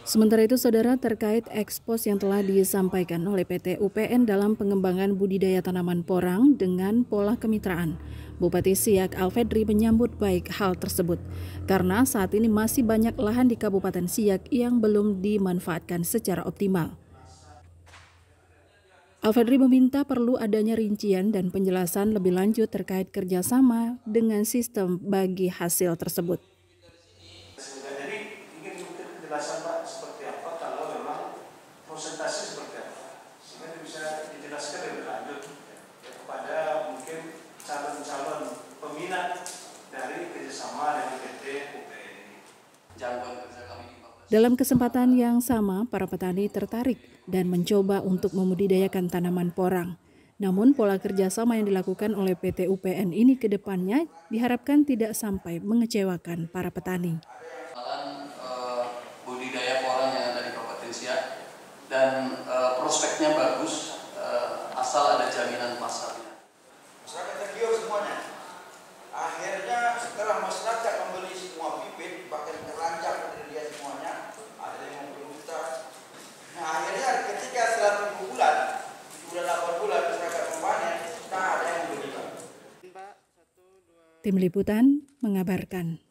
Sementara itu, Saudara, terkait ekspos yang telah disampaikan oleh PT UPN dalam pengembangan budidaya tanaman porang dengan pola kemitraan, Bupati Siak Alfedri menyambut baik hal tersebut karena saat ini masih banyak lahan di Kabupaten Siak yang belum dimanfaatkan secara optimal. Alfedri meminta perlu adanya rincian dan penjelasan lebih lanjut terkait kerjasama dengan sistem bagi hasil tersebut. Jadi ingin penjelasan Pak seperti apa kalau memang presentasi seperti apa, sehingga bisa dijelaskan lebih lanjut kepada mungkin calon-calon peminat dari kerjasama dengan PT UPN. Dalam kesempatan yang sama, para petani tertarik dan mencoba untuk membudidayakan tanaman porang. Namun pola kerjasama yang dilakukan oleh PT UPN ini ke depannya diharapkan tidak sampai mengecewakan para petani. Budidaya porang yang ada di Kabupaten Siak dan prospeknya bagus, asal ada jaminan pasarnya. Masyarakat tergiur semuanya. Akhirnya setelah masyarakat membeli semua bibit, bahkan terlanjak dari dia semuanya, ada 50 juta. Nah akhirnya ketika setelah 7 bulan, 8 bulan masyarakat panen, tak ada yang membeli. Tim Liputan mengabarkan.